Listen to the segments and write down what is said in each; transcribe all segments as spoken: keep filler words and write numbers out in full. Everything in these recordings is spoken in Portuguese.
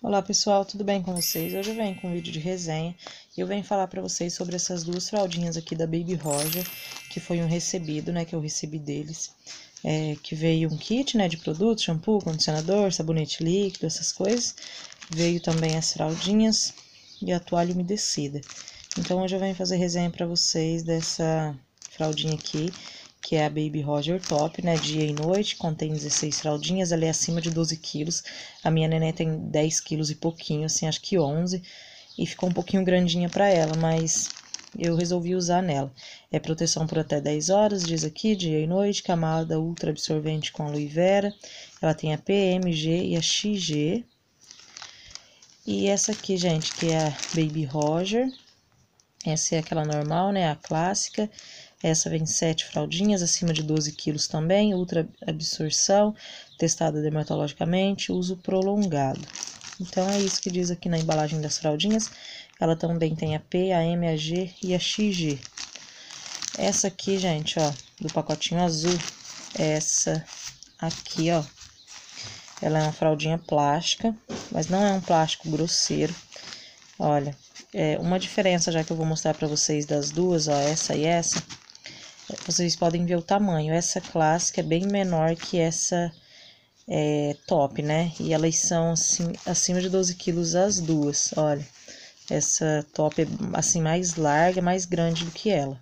Olá pessoal, tudo bem com vocês? Hoje eu venho com um vídeo de resenha e eu venho falar pra vocês sobre essas duas fraldinhas aqui da Baby Roger, que foi um recebido, né, que eu recebi deles, é, que veio um kit, né, de produtos, shampoo, condicionador, sabonete líquido, essas coisas. Veio também as fraldinhas e a toalha umedecida. Então hoje eu venho fazer resenha pra vocês dessa fraldinha aqui, que é a Baby Roger Top, né, dia e noite, contém dezesseis fraldinhas, ela é acima de doze quilos, a minha neném tem dez quilos e pouquinho, assim, acho que onze, e ficou um pouquinho grandinha pra ela, mas eu resolvi usar nela. É proteção por até dez horas, diz aqui, dia e noite, camada ultra absorvente com aloe vera, ela tem a P, M, G e a X G. E essa aqui, gente, que é a Baby Roger, essa é aquela normal, né, a clássica. Essa vem sete fraldinhas, acima de doze quilos também, ultra absorção, testada dermatologicamente, uso prolongado. Então, é isso que diz aqui na embalagem das fraldinhas. Ela também tem a P, a M, a G e a X G. Essa aqui, gente, ó, do pacotinho azul, essa aqui, ó, ela é uma fraldinha plástica, mas não é um plástico grosseiro. Olha, é uma diferença já que eu vou mostrar pra vocês das duas, ó, essa e essa. Vocês podem ver o tamanho. Essa clássica é bem menor que essa é, top, né? E elas são assim, acima de doze quilos as duas. Olha, essa top é assim mais larga, mais grande do que ela.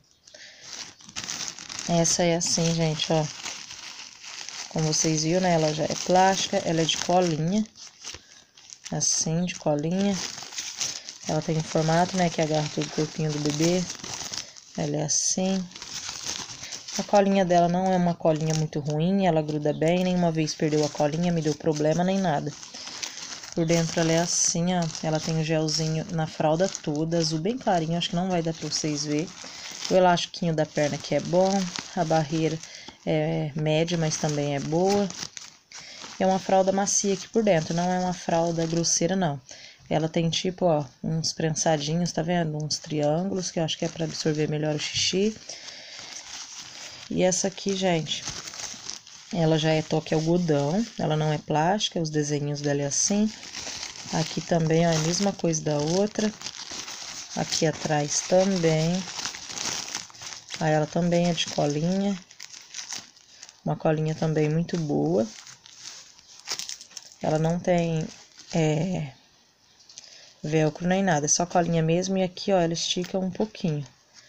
Essa é assim, gente, ó. Como vocês viram, né? Ela já é plástica, ela é de colinha. Assim, de colinha. Ela tem um formato, né? Que agarra todo o corpinho do bebê. Ela é assim. A colinha dela não é uma colinha muito ruim, ela gruda bem, nenhuma vez perdeu a colinha, me deu problema nem nada. Por dentro ela é assim, ó, ela tem o um gelzinho na fralda toda, azul bem clarinho, acho que não vai dar pra vocês verem. O elastiquinho da perna que é bom, a barreira é média, mas também é boa. É uma fralda macia aqui por dentro, não é uma fralda grosseira não. Ela tem tipo, ó, uns prensadinhos, tá vendo? Uns triângulos, que eu acho que é pra absorver melhor o xixi. E essa aqui, gente, ela já é toque algodão, ela não é plástica, os desenhos dela é assim. Aqui também, ó, é a mesma coisa da outra. Aqui atrás também. Aí ela também é de colinha. Uma colinha também muito boa. Ela não tem é, velcro nem nada, é só colinha mesmo. E aqui, ó, ela estica um pouquinho.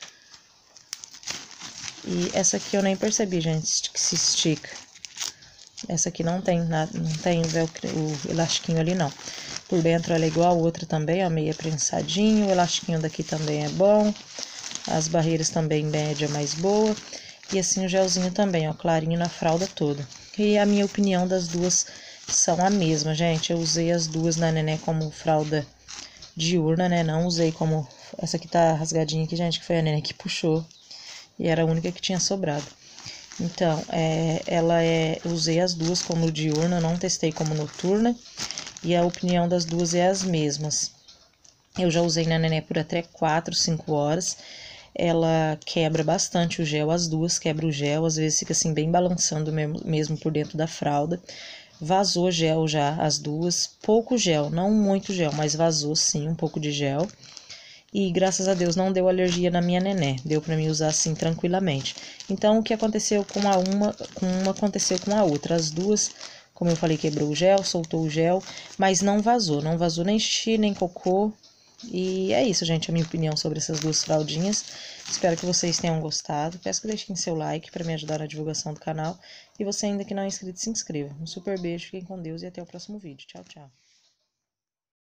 E essa aqui eu nem percebi, gente, que se estica. Essa aqui não tem nada, não tem velcro, o elastiquinho ali não. Por dentro ela é igual a outra também, ó, meio prensadinho. O elastiquinho daqui também é bom. As barreiras também média, mais boa. E assim o gelzinho também, ó, clarinho na fralda toda. E a minha opinião das duas são a mesma, gente. Eu usei as duas na neném como fralda diurna, né? Não usei como... Essa aqui tá rasgadinha aqui, gente, que foi a neném que puxou. E era a única que tinha sobrado. Então, é, ela é... Eu usei as duas como diurna, não testei como noturna. E a opinião das duas é as mesmas. Eu já usei na neném por até quatro, cinco horas. Ela quebra bastante o gel, as duas quebram o gel, às vezes fica assim bem balançando mesmo, mesmo por dentro da fralda. Vazou gel já, as duas, pouco gel, não muito gel, mas vazou sim um pouco de gel. E graças a Deus não deu alergia na minha neném, deu pra mim usar assim tranquilamente. Então o que aconteceu com a uma, com uma aconteceu com a outra, as duas, como eu falei, quebrou o gel, soltou o gel, mas não vazou, não vazou nem xixi, nem cocô. E é isso, gente, a minha opinião sobre essas duas fraldinhas. Espero que vocês tenham gostado. Peço que deixem seu like para me ajudar na divulgação do canal. E você ainda que não é inscrito, se inscreva. Um super beijo, fiquem com Deus e até o próximo vídeo. Tchau, tchau.